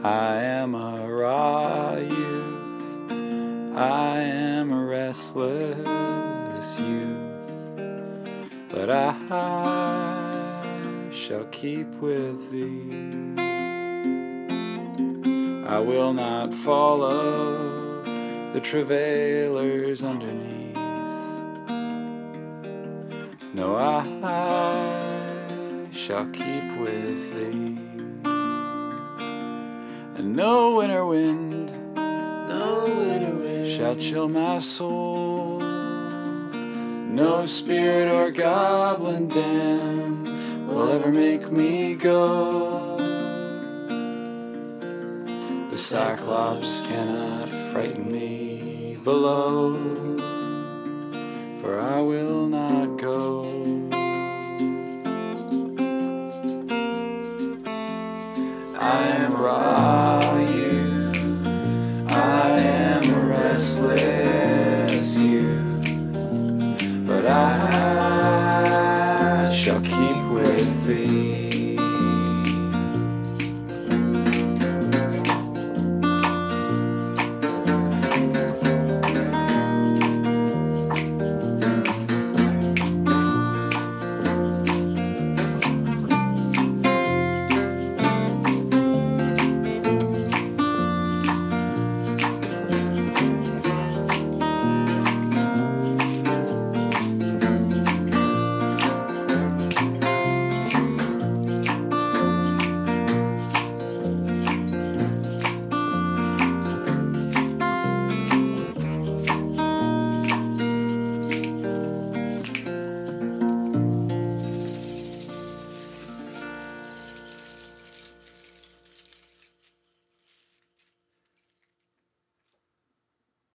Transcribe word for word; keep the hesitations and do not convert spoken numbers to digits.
I am a raw youth, I am a restless youth, but I shall keep with thee. I will not follow the travailers underneath. No, I shall keep with thee. And no winter wind, no winter wind shall chill my soul. No spirit or goblin dam will ever make me go. The Cyclops cannot frighten me below, for I will not go. I am raw